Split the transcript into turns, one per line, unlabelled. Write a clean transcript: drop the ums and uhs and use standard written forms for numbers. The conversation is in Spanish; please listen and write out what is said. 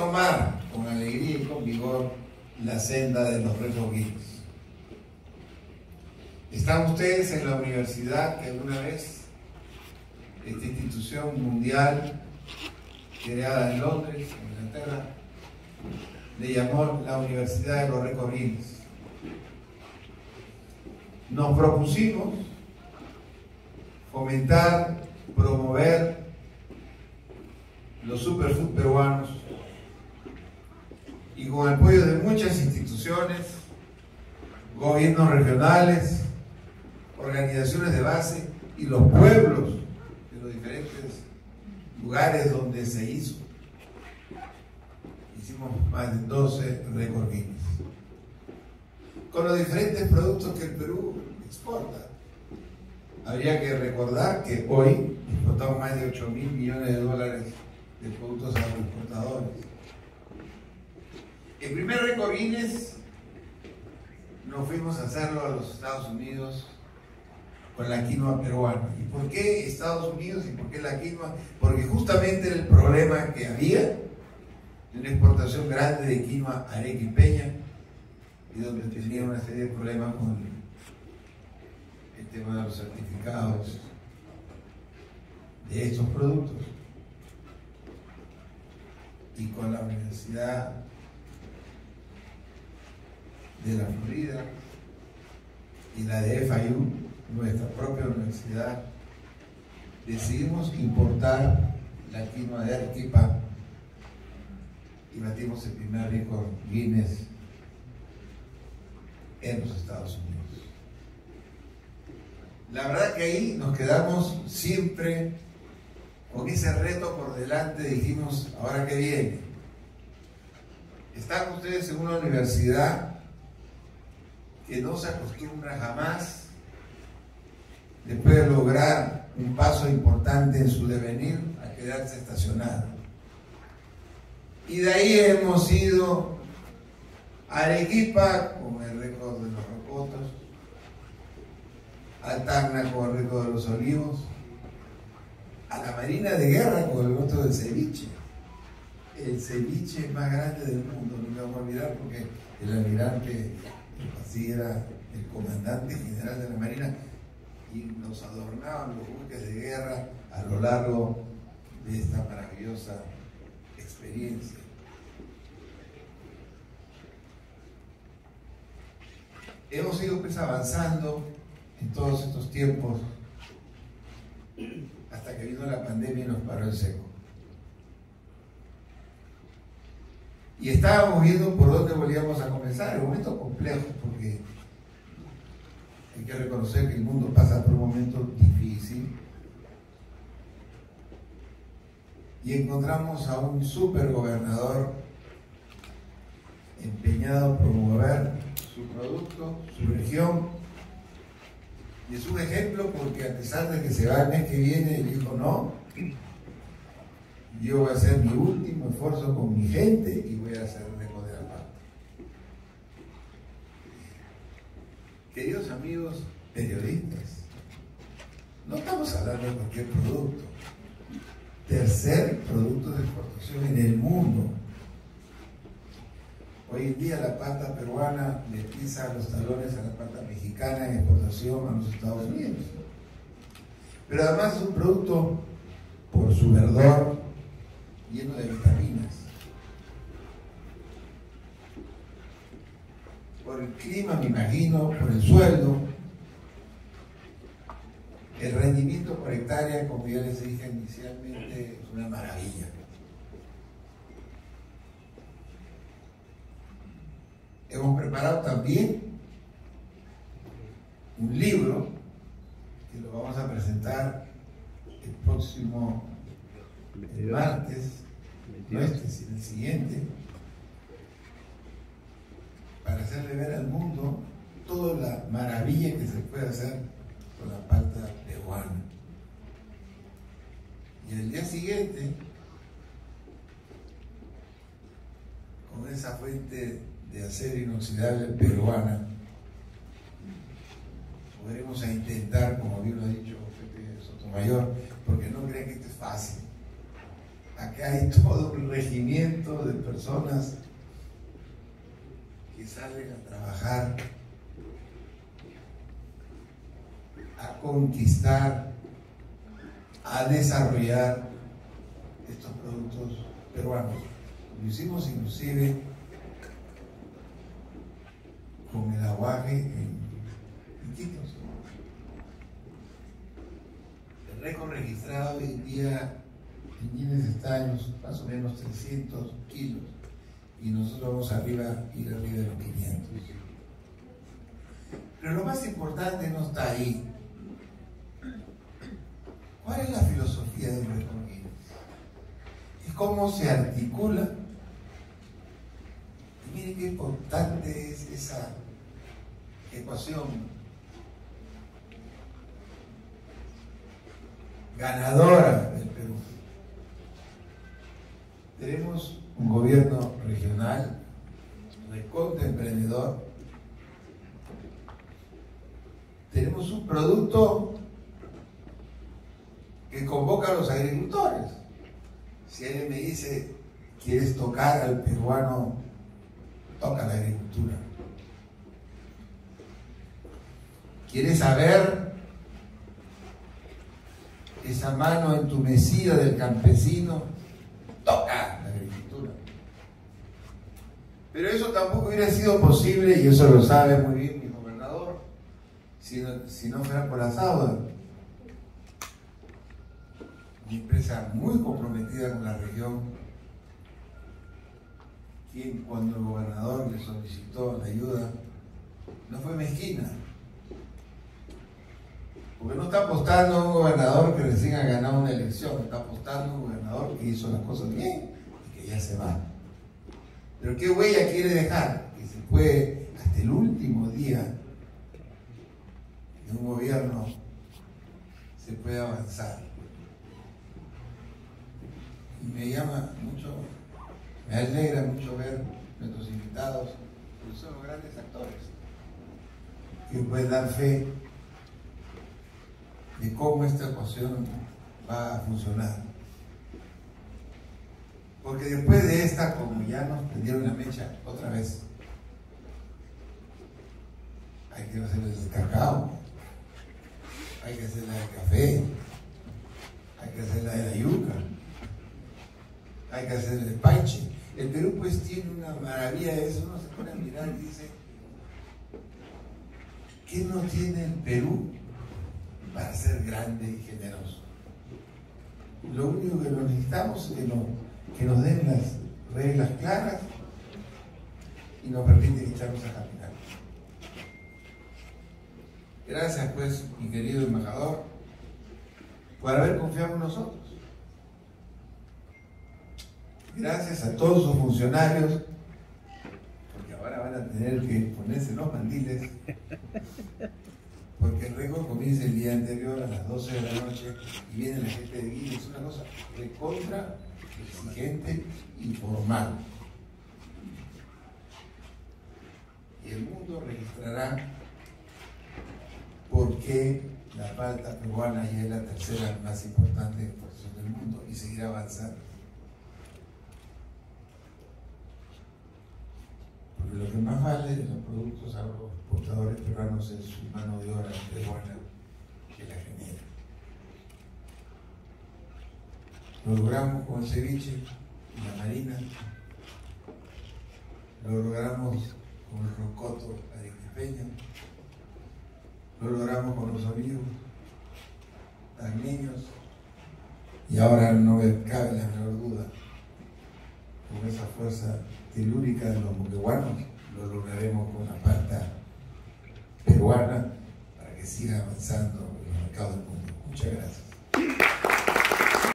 retomar con alegría y con vigor la senda de los récords Guinness. Están ustedes en la universidad que alguna vez esta institución mundial creada en Londres, en Inglaterra, le llamó la Universidad de los Récords Guinness. Nos propusimos fomentar, promover los superfood peruanos y con el apoyo de muchas instituciones, gobiernos regionales, organizaciones de base y los pueblos de los diferentes lugares donde se hizo. Hicimos más de 12 récords Guinness con los diferentes productos que el Perú exporta. Habría que recordar que hoy exportamos más de 8.000 millones de dólares de productos agroexportadores. El primer récord Guinness nos fuimos a hacerlo a los Estados Unidos con la quinoa peruana. ¿Y por qué Estados Unidos y por qué la quinoa? Porque justamente era el problema que había de una exportación grande de quinoa arequipeña y donde tenía una serie de problemas con el tema de los certificados de estos productos. Y con la Universidad de la Florida y la de FIU, nuestra propia universidad, decidimos importar la quinoa de Arequipa y batimos el primer récord Guinness en los Estados Unidos. La verdad que ahí nos quedamos siempre con ese reto por delante. Dijimos, ¿ahora qué viene? Están ustedes en una universidad que no se acostumbra jamás, después de lograr un paso importante en su devenir, a quedarse estacionado. Y de ahí hemos ido a Arequipa con el récord de los rocotos, al Tacna con el récord de los olivos, a la Marina de Guerra con el récord del ceviche. El ceviche más grande del mundo, no me vamos a olvidar porque el almirante así era el comandante general de la Marina y nos adornaban los buques de guerra a lo largo de esta maravillosa experiencia. Hemos ido pues avanzando en todos estos tiempos hasta que vino la pandemia y nos paró el seco. Y estábamos viendo por dónde volvíamos a comenzar, un momento complejo porque hay que reconocer que el mundo pasa por un momento difícil y encontramos a un supergobernador empeñado en promover su producto, su región, y es un ejemplo porque a pesar de que se va el mes que viene, él dijo no, yo voy a hacer mi último esfuerzo con mi gente y voy a hacer el récord de la paz. Queridos amigos periodistas, no estamos hablando de cualquier producto. Tercer producto de exportación en el mundo. Hoy en día la pasta peruana le pisa los talones a la pasta mexicana en exportación a los Estados Unidos. Pero además es un producto por su verdor lleno de vitaminas, por el clima, me imagino, por el sueldo, el rendimiento por hectárea, como ya les dije inicialmente, es una maravilla. Hemos preparado también un libro que lo vamos a presentar el próximo martes, no este, sino el siguiente, para hacerle ver al mundo toda la maravilla que se puede hacer con la palta peruana. Y el día siguiente, con esa fuente de acero inoxidable peruana, podremos intentar, como bien lo ha dicho Pepe Sotomayor, porque no crean que esto es fácil. Acá hay todo un regimiento de personas que salen a trabajar, a conquistar, a desarrollar estos productos peruanos. Lo hicimos inclusive con el aguaje en Iquitos. El récord registrado hoy en día en Guinness está en más o menos 300 kilos y nosotros vamos arriba, ir arriba de los 500. Pero lo más importante no está ahí. ¿Cuál es la filosofía del récord Guinness? Es cómo se articula. Y miren qué importante es esa ecuación ganadora del Perú. Tenemos un gobierno regional, recontra emprendedor. Tenemos un producto que convoca a los agricultores. Si alguien me dice, ¿quieres tocar al peruano? Toca la agricultura. ¿Quieres saber esa mano entumecida del campesino? Toca la agricultura. Pero eso tampoco hubiera sido posible, y eso lo sabe muy bien mi gobernador, si no fuera por la SAUDA, una empresa muy comprometida con la región, quien cuando el gobernador le solicitó la ayuda, no fue mezquina. Porque no está apostando a un gobernador que recién ha ganado una elección, está apostando a un gobernador que hizo las cosas bien y que ya se va. Pero ¿qué huella quiere dejar? Que se puede, hasta el último día de un gobierno, se puede avanzar. Y me llama mucho, me alegra mucho ver nuestros invitados, que son los grandes actores, que pueden dar fe de cómo esta ecuación va a funcionar. Porque después de esta, como ya nos prendieron la mecha otra vez, hay que hacer el cacao, hay que hacer la del café, hay que hacer la de la yuca, hay que hacer el paiche. El Perú pues tiene una maravilla de eso. Uno se pone a mirar y dice, ¿qué no tiene el Perú para ser grande y generoso? Lo único que necesitamos es que nos den las reglas claras y nos permiten echarnos a caminar. Gracias pues, mi querido embajador, por haber confiado en nosotros. Gracias a todos sus funcionarios, porque ahora van a tener que ponerse los mandiles, porque el récord comienza el día anterior a las 12 de la noche y viene la gente de Guinness. Es una cosa recontra, exigente y formal. Y el mundo registrará por qué la palta peruana ya es la tercera más importante exportación del mundo y seguirá avanzando. Porque lo que más vale de los productos agroexportadores peruanos es su mano de obra peruana que la genera. Lo logramos con el ceviche y la marina, lo logramos con el rocoto arequipeño, lo logramos con los olivos tagneños y ahora no me cabe la menor duda, con esa fuerza telúrica de los moqueguanos, lo lograremos